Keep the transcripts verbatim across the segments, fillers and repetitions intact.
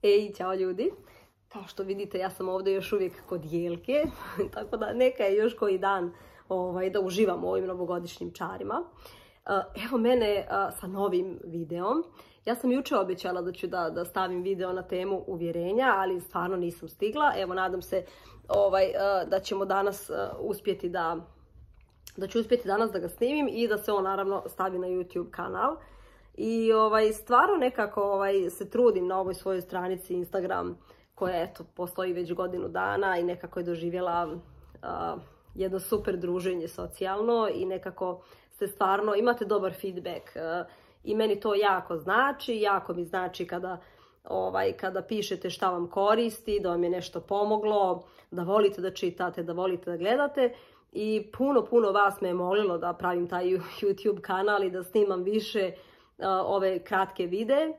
Ej, ćao ljudi! Kao što vidite, ja sam ovdje još uvijek kod Jelke, tako da neka je još koji dan ovaj, da uživam u ovim novogodišnjim čarima. Evo mene sa novim videom. Ja sam jučer obećala da ću da, da stavim video na temu uvjerenja, ali stvarno nisam stigla. Evo, nadam se ovaj, da ćemo danas uspjeti da, da ću uspjeti danas da ga snimim i da se on naravno stavi na YouTube kanal. I ovaj, stvarno nekako ovaj, se trudim na ovoj svojoj stranici Instagram, koja eto, postoji već godinu dana i nekako je doživjela uh, jedno super druženje socijalno i nekako ste stvarno, imate dobar feedback uh, i meni to jako znači, jako mi znači kada, ovaj, kada pišete šta vam koristi, da vam je nešto pomoglo, da volite da čitate, da volite da gledate. I puno, puno vas me je molilo da pravim taj YouTube kanal i da snimam više uh, ove kratke videe.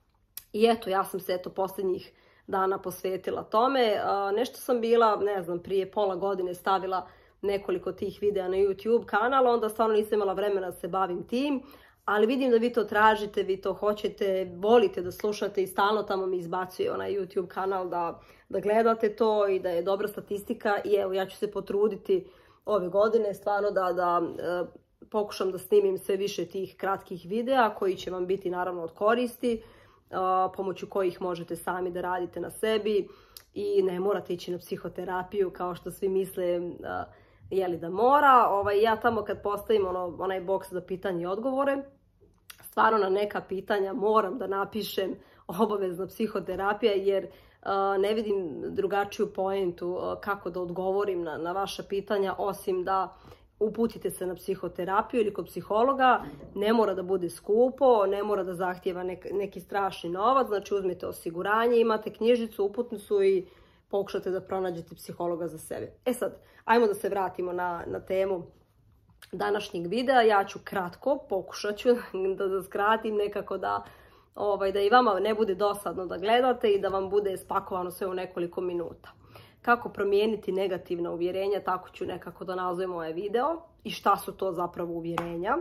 I eto, ja sam se eto posljednjih dana posvetila tome. Uh, nešto sam bila, ne znam, prije pola godine stavila nekoliko tih videa na YouTube kanal, onda stvarno nisam imala vremena da se bavim tim, ali vidim da vi to tražite, vi to hoćete, volite da slušate i stalno tamo mi izbacuje onaj YouTube kanal da, da gledate to i da je dobra statistika i evo ja ću se potruditi ove godine stvarno da, da uh, pokušam da snimim sve više tih kratkih videa koji će vam biti naravno od koristi, pomoću kojih možete sami da radite na sebi i ne morate ići na psihoterapiju kao što svi misle jeli da mora. Ovaj, ja tamo kad postavim ono, onaj boks za pitanje i odgovore, stvarno na neka pitanja moram da napišem obavezna psihoterapija jer uh, ne vidim drugačiju poentu uh, kako da odgovorim na, na vaša pitanja osim da uputite se na psihoterapiju ili kod psihologa. Ne mora da bude skupo, ne mora da zahtijeva nek, neki strašni novac, znači uzmete osiguranje, imate knjižicu, uputnicu i pokušate da pronađete psihologa za sebe. E sad, ajmo da se vratimo na, na temu današnjeg videa. Ja ću kratko, pokušat ću da, da skratim nekako da, ovaj, da i vama ne bude dosadno da gledate i da vam bude spakovano sve u nekoliko minuta. Kako promijeniti negativna uvjerenja, tako ću nekako da nazovem ovaj video. I šta su to zapravo uvjerenja?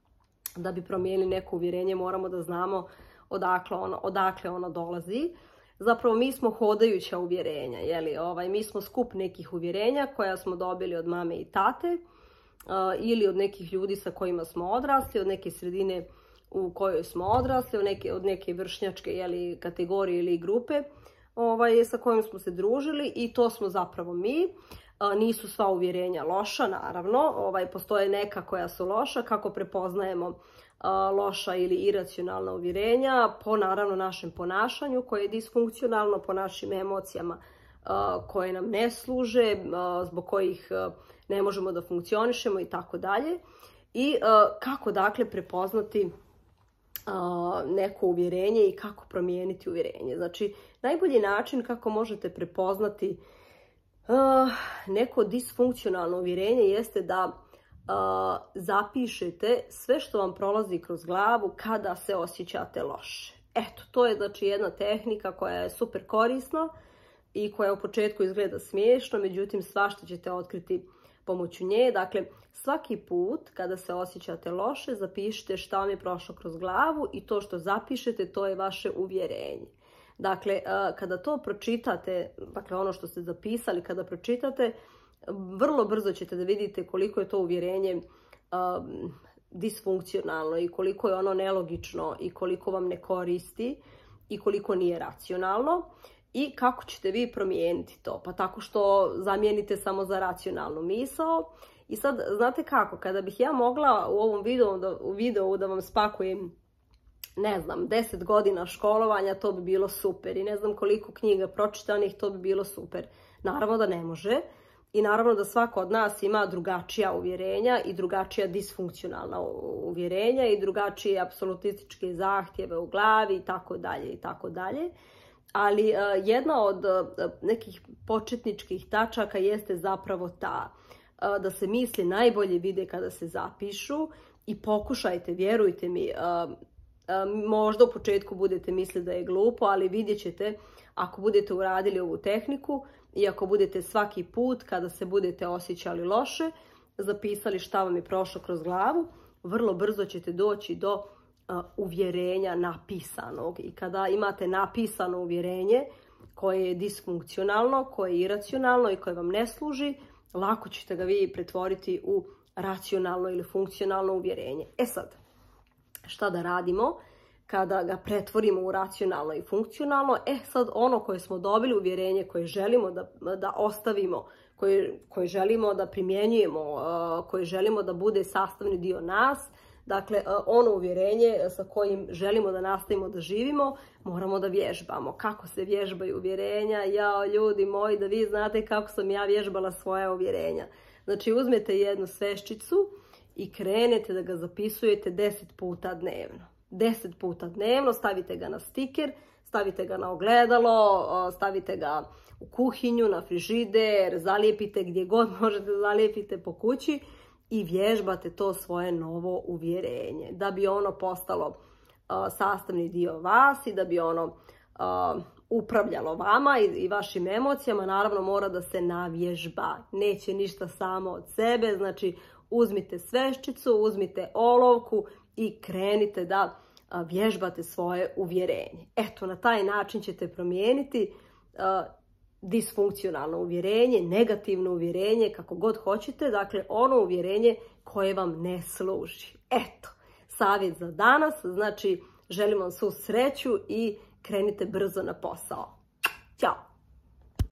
Da bi promijenili neko uvjerenje moramo da znamo odakle ono, odakle ono dolazi. Zapravo mi smo hodajuća uvjerenja, jeli? Ovaj, mi smo skup nekih uvjerenja koja smo dobili od mame i tate uh, ili od nekih ljudi sa kojima smo odrasli, od neke sredine u kojoj smo odrasli, od neke, od neke vršnjačke jeli, kategorije ili grupe ovaj, sa kojim smo se družili i to smo zapravo mi. A, nisu sva uvjerenja loša, naravno. Ovaj, postoje neka koja su loša. Kako prepoznajemo a, loša ili iracionalna uvjerenja? Po naravno našem ponašanju koje je disfunkcionalno, po našim emocijama a, koje nam ne služe, a, zbog kojih a, ne možemo da funkcionišemo i tako dalje. I a, kako dakle prepoznati Uh, neko uvjerenje i kako promijeniti uvjerenje. Znači, najbolji način kako možete prepoznati uh, neko disfunkcionalno uvjerenje jeste da uh, zapišete sve što vam prolazi kroz glavu kada se osjećate loše. Eto, to je znači jedna tehnika koja je super korisna i koja u početku izgleda smiješno, međutim svašta ćete otkriti pomoću nje. Dakle, svaki put kada se osjećate loše, zapišite šta vam je prošlo kroz glavu i to što zapišete, to je vaše uvjerenje. Dakle, kada to pročitate, dakle ono što ste zapisali, kada pročitate, vrlo brzo ćete da vidite koliko je to uvjerenje um, disfunkcionalno i koliko je ono nelogično i koliko vam ne koristi i koliko nije racionalno. I kako ćete vi promijeniti to? Pa tako što zamijenite samo za racionalnu misao. I sad, znate kako, kada bih ja mogla u ovom videu da, u videu da vam spakujem, ne znam, deset godina školovanja, to bi bilo super. I ne znam koliko knjiga pročitanih, to bi bilo super. Naravno da ne može. I naravno da svako od nas ima drugačija uvjerenja i drugačija disfunkcionalna uvjerenja i drugačije apsolutističke zahtjeve u glavi i tako dalje i tako dalje. Ali uh, jedna od uh, nekih početničkih tačaka jeste zapravo ta uh, da se misli najbolje vide kada se zapišu i pokušajte, vjerujte mi, uh, uh, možda u početku budete misliti da je glupo, ali vidjet ćete ako budete uradili ovu tehniku i ako budete svaki put kada se budete osjećali loše, zapisali šta vam je prošlo kroz glavu, vrlo brzo ćete doći do uvjerenja napisanog. I kada imate napisano uvjerenje koje je disfunkcionalno, koje je iracionalno i koje vam ne služi, lako ćete ga vi pretvoriti u racionalno ili funkcionalno uvjerenje. E sad, šta da radimo kada ga pretvorimo u racionalno i funkcionalno? E sad, ono koje smo dobili, uvjerenje koje želimo da, da ostavimo, koje, koje želimo da primjenjujemo, koje želimo da bude sastavni dio nas, dakle, ono uvjerenje sa kojim želimo da nastavimo da živimo, moramo da vježbamo. Kako se vježbaju uvjerenja? Jao, ljudi moji, da vi znate kako sam ja vježbala svoja uvjerenja. Znači, uzmete jednu sveščicu i krenete da ga zapisujete deset puta dnevno. deset puta dnevno, stavite ga na stiker, stavite ga na ogledalo, stavite ga u kuhinju, na frižider, zalijepite gdje god možete, zalijepite po kući i vježbate to svoje novo uvjerenje. Da bi ono postalo uh, sastavni dio vas i da bi ono uh, upravljalo vama i, i vašim emocijama, naravno mora da se navježba. Neće ništa samo od sebe, znači uzmite sveščicu, uzmite olovku i krenite da uh, vježbate svoje uvjerenje. Eto, na taj način ćete promijeniti uh, disfunkcionalno uvjerenje, negativno uvjerenje, kako god hoćete, dakle ono uvjerenje koje vam ne služi. Eto, savjet za danas, znači želim vam svu sreću i krenite brzo na posao. Ćao!